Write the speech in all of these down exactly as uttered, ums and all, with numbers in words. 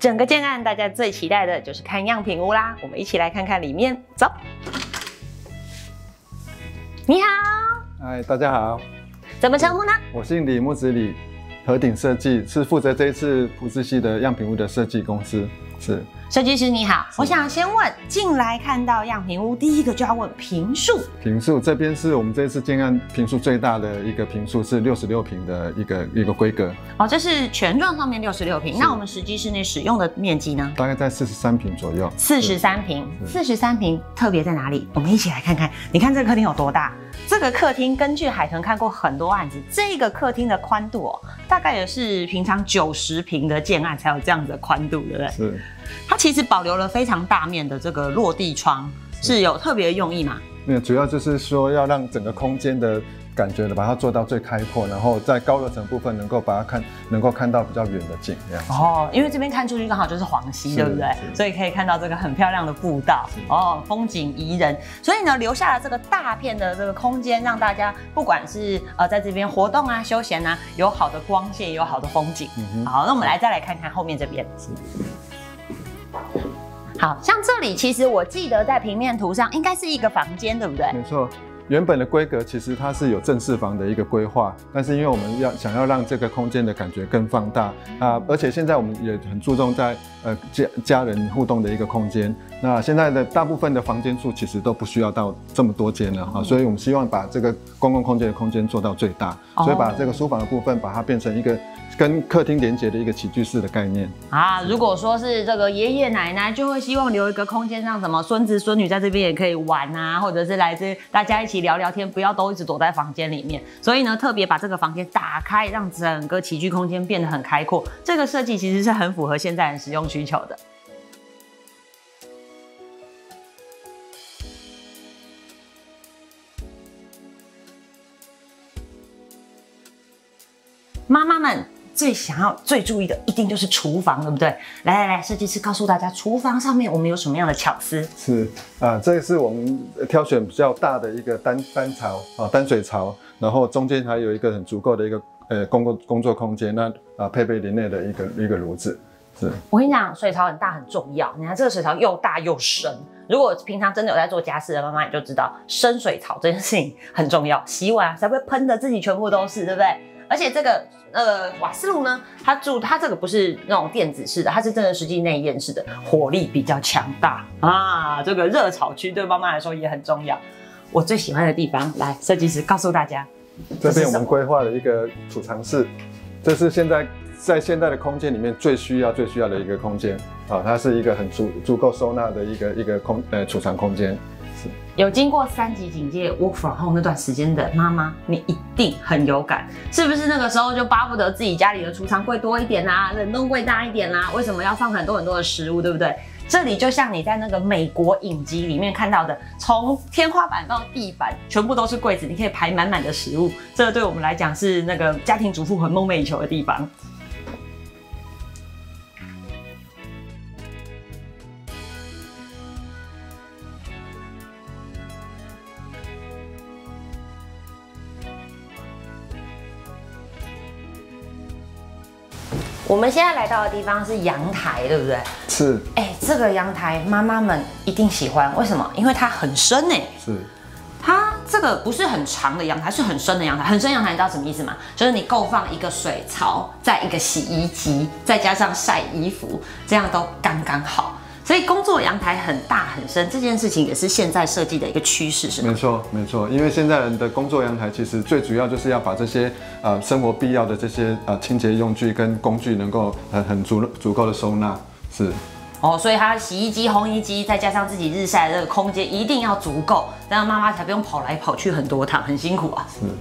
整个建案大家最期待的就是看样品屋啦，我们一起来看看里面，走。你好， 嗨，大家好， 怎么称呼呢？ 我姓李，木子李，和鼎设计是负责这一次埔志系的样品屋的设计公司，是。 设计师你好，我想先问，进来看到样品屋，第一个就要问坪数。 坪数这边是我们这次建案坪数最大的一个坪数，是六十六坪的一个一个规格。 哦，这是权状上面六十六坪，那我们实际室内使用的面积呢？ 大概在四十三坪左右。 四十三坪，四十三坪特别在哪里？我们一起来看看。你看这个客厅有多大？这个客厅根据海豚看过很多案子，这个客厅的宽度哦，大概也是平常九十坪的建案才有这样子的宽度，对不对？ 是。 它其实保留了非常大面的这个落地窗，是有特别的用意吗？ 那主要就是说要让整个空间的感觉的把它做到最开阔，然后在高楼层部分能够把它看，能够看到比较远的景这样。 哦，因为这边看出去刚好就是黄溪，对不对？所以可以看到这个很漂亮的步道，哦，风景宜人。所以呢，留下了这个大片的这个空间，让大家不管是呃在这边活动啊、休闲啊，有好的光线，有好的风景。嗯、好，那我们来再来看看后面这边。好像这里其实我记得在平面图上应该是一个房间，对不对？ 没错。原本的规格其实它是有正式房的一个规划，但是因为我们要想要让这个空间的感觉更放大啊，而且现在我们也很注重在呃家家人互动的一个空间。那现在的大部分的房间数其实都不需要到这么多间了啊，所以我们希望把这个公共空间的空间做到最大，所以把这个书房的部分把它变成一个跟客厅连接的一个起居室的概念啊。如果说是这个爷爷奶奶，就会希望留一个空间，让什么孙子孙女在这边也可以玩啊，或者是来这大家一起聊聊天，不要都一直躲在房间里面。所以呢，特别把这个房间打开，让整个起居空间变得很开阔。这个设计其实是很符合现在人使用需求的。妈妈们最想要、最注意的，一定就是厨房，对不对？来来来，设计师告诉大家，厨房上面我们有什么样的巧思？ 是啊，这个是我们挑选比较大的一个单单槽啊，单水槽，然后中间还有一个很足够的一个呃工作工作空间，那啊配备林内的一个一个炉子。是， 我跟你讲，水槽很大很重要。你看这个水槽又大又深，如果平常真的有在做家事的妈妈，你就知道深水槽这件事情很重要，洗碗啊才不会喷的自己全部都是，对不对？而且这个呃瓦斯炉呢，它住它这个不是那种电子式的，它是真的实际内焰式的，火力比较强大啊。这个热炒区对妈妈来说也很重要。我最喜欢的地方，来，设计师告诉大家， 这边我们规划了一个储藏室，这是现在在现在的空间里面最需要最需要的一个空间啊，它是一个很足足够收纳的一个一个空呃储藏空间。 有经过三级警戒 work from home 那段时间的妈妈，你一定很有感，是不是那个时候就巴不得自己家里的储藏柜多一点啦、啊，冷冻柜大一点啦、啊？为什么要放很多很多的食物，对不对？这里就像你在那个美国影集里面看到的，从天花板到地板全部都是柜子，你可以排满满的食物。这对我们来讲是那个家庭主妇很梦寐以求的地方。我们现在来到的地方是阳台，对不对？ 是。 哎、欸，这个阳台妈妈们一定喜欢，为什么？因为它很深哎。 是。 它这个不是很长的阳台，是很深的阳台。很深阳台，你知道什么意思吗？就是你够放一个水槽，再一个洗衣机，再加上晒衣服，这样都刚刚好。所以工作阳台很大很深，这件事情也是现在设计的一个趋势，是吗？ 没错，没错。因为现在人的工作阳台其实最主要就是要把这些呃生活必要的这些呃清洁用具跟工具能够很很足足够的收纳，是。 哦，所以它洗衣机、烘衣机，再加上自己日晒的这个空间一定要足够，这样妈妈才不用跑来跑去很多趟，很辛苦啊。 是。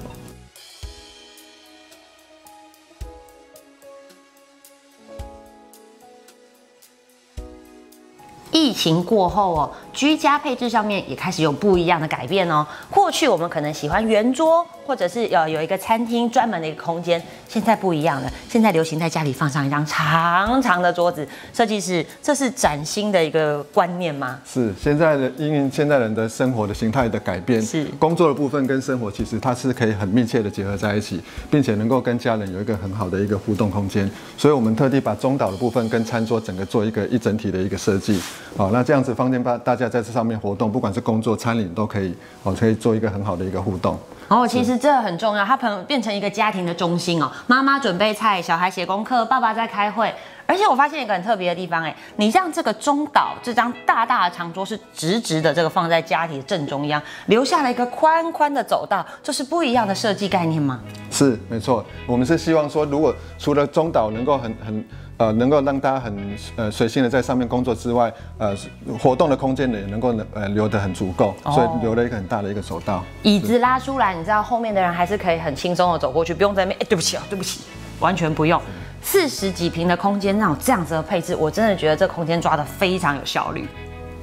疫情过后哦， 居家配置上面也开始有不一样的改变哦。过去我们可能喜欢圆桌，或者是呃有一个餐厅专门的一个空间，现在不一样了，现在流行在家里放上一张长长的桌子。设计师，这是崭新的一个观念吗？ 是，现在的因为现在人的生活的形态的改变， 是工作的部分跟生活其实它是可以很密切的结合在一起，并且能够跟家人有一个很好的一个互动空间。所以我们特地把中岛的部分跟餐桌整个做一个一整体的一个设计。好，那这样子方便大大家在这上面活动，不管是工作、餐饮都可以，哦，可以做一个很好的一个互动。 哦，其实这很重要，它能变成一个家庭的中心哦。妈妈准备菜，小孩写功课，爸爸在开会。而且我发现一个很特别的地方，哎，你让这个中岛这张大大的长桌是直直的，这个放在家里的正中央，留下了一个宽宽的走道，这是不一样的设计概念吗？ 是，没错。我们是希望说，如果除了中岛能够很很呃能够让大家很呃随性的在上面工作之外，呃活动的空间呢也能够呃留得很足够，所以留了一个很大的一个走道。 椅子拉出来，你知道后面的人还是可以很轻松的走过去，不用在那边哎对不起啊对不起，完全不用。四十几平的空间，那种这样子的配置，我真的觉得这空间抓得非常有效率。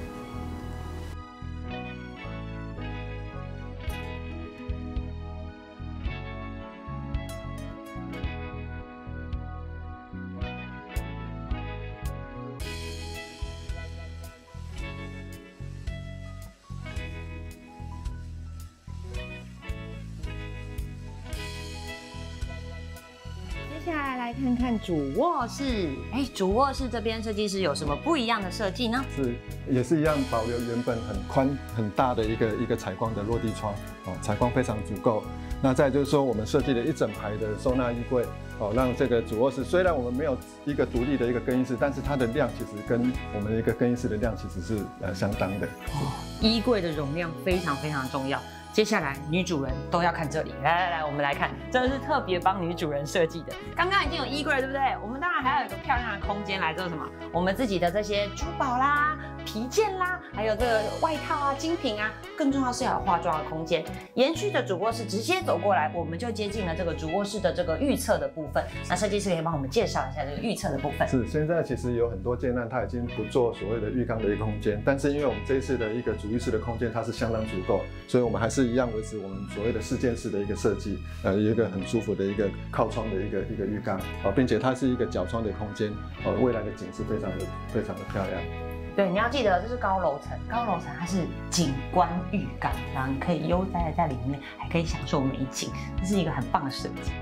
接下来来看看主卧室，哎，主卧室这边设计师有什么不一样的设计呢？ 是，也是一样保留原本很宽很大的一个一个采光的落地窗，哦，采光非常足够。那再就是说，我们设计了一整排的收纳衣柜，哦，让这个主卧室虽然我们没有一个独立的一个更衣室，但是它的量其实跟我们的一个更衣室的量其实是呃相当的。 哦，衣柜的容量非常非常重要。接下来女主人都要看这里，来来来，我们来看，这是特别帮女主人设计的。刚刚已经有衣柜了，对不对？我们当然还有一个漂亮的空间来做什么？我们自己的这些珠宝啦、皮件啦，还有这个外套啊、精品啊，更重要是要有化妆的空间。延续的主卧室直接走过来，我们就接近了这个主卧室的这个预测的部分。那设计师可以帮我们介绍一下这个预测的部分。 是，现在其实有很多建案它已经不做所谓的浴缸的一个空间，但是因为我们这一次的一个主浴室的空间它是相当足够，所以我们还是一样维持我们所谓的四件式的一个设计，呃，有一个很舒服的一个靠窗的一个一个浴缸，哦，并且它是一个角窗的空间，哦，未来的景是非常的非常的漂亮。 对，你要记得这是高楼层，高楼层它是景观浴缸，然后你可以悠哉的在里面，还可以享受美景，这是一个很棒的设计。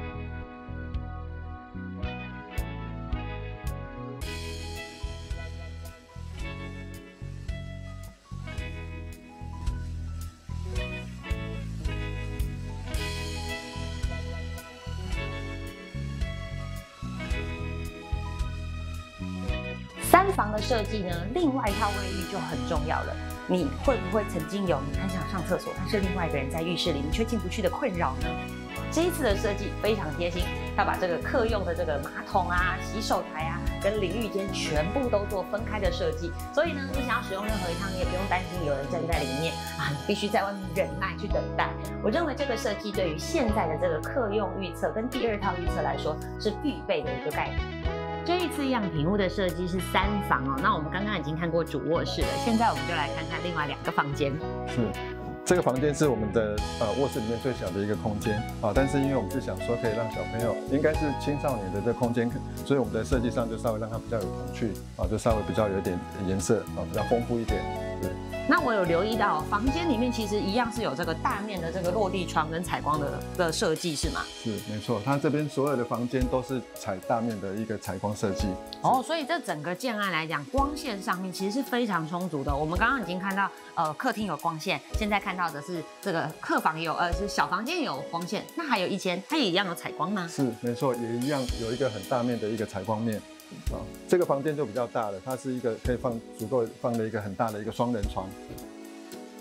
三房的设计呢，另外一套卫浴就很重要了。你会不会曾经有你很想上厕所，但是另外一个人在浴室里，你却进不去的困扰呢？这一次的设计非常贴心，它把这个客用的这个马桶啊、洗手台啊，跟淋浴间全部都做分开的设计。所以呢，你想要使用任何一趟，你也不用担心有人站在里面啊，你必须在外面忍耐去等待。我认为这个设计对于现在的这个客用预测跟第二套预测来说是必备的一个概念。这一次样品屋的设计是三房哦，那我们刚刚已经看过主卧室了，现在我们就来看看另外两个房间。 是，这个房间是我们的呃卧室里面最小的一个空间啊，但是因为我们是想说可以让小朋友，应该是青少年的这个空间，所以我们的设计上就稍微让它比较有童趣啊，就稍微比较有点颜色啊，比较丰富一点。对。 那我有留意到，房间里面其实一样是有这个大面的这个落地窗跟采光的的设计，是吗？ 是，没错，它这边所有的房间都是采大面的一个采光设计。 哦，所以这整个建案来讲，光线上面其实是非常充足的。我们刚刚已经看到，呃，客厅有光线，现在看到的是这个客房有，呃，是小房间有光线。那还有一间，它也一样有采光吗？ 是，没错，也一样有一个很大面的一个采光面。啊，这个房间就比较大了，它是一个可以放足够放了一个很大的一个双人床。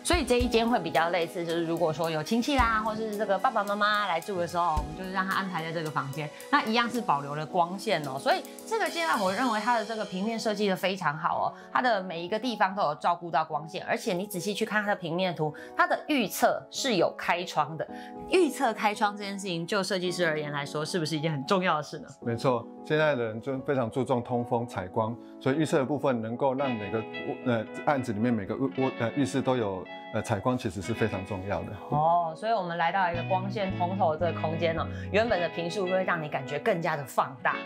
所以这一间会比较类似，就是如果说有亲戚啦，或是这个爸爸妈妈来住的时候，我们就是让他安排在这个房间，那一样是保留了光线哦。所以这个建案我认为它的这个平面设计的非常好哦，它的每一个地方都有照顾到光线，而且你仔细去看它的平面图，它的预测是有开窗的。预测开窗这件事情，就设计师而言来说，是不是一件很重要的事呢？ 没错，现在的人就非常注重通风采光，所以预测的部分能够让每个呃案子里面每个屋呃浴室都有呃采光，其实是非常重要的。 哦，所以我们来到一个光线通透的这个空间哦，原本的坪数会让你感觉更加的放大。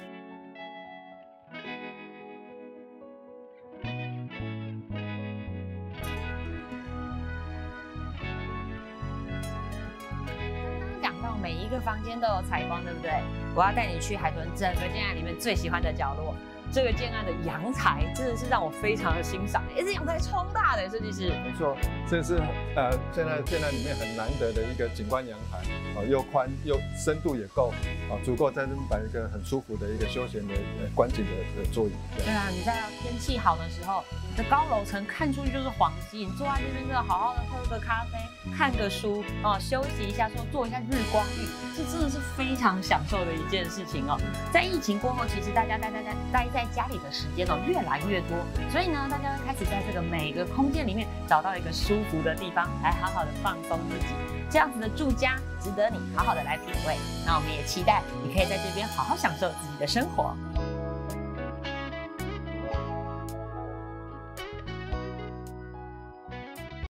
每一个房间都有采光，对不对？我要带你去海豚整个建案里面最喜欢的角落。这个建案的阳台真的是让我非常的欣赏，哎，这阳台超大的，设计师。 没错，这是呃现在建案里面很难得的一个景观阳台，哦，又宽又深度也够，哦，足够在这边摆一个很舒服的一个休闲的呃观景的的座椅。 对啊，你在天气好的时候，这高楼层看出去就是黄溪，你坐在这边真的好好的喝个咖啡，看个书哦，休息一下，说做一下日光浴，这真的是非常享受的一件事情哦。在疫情过后，其实大家待待待待在家里的时间哦越来越多，所以呢，大家会开始在这个每个空间里面找到一个舒服的地方，来好好的放松自己。这样子的住家值得你好好的来品味。那我们也期待你可以在这边好好享受自己的生活。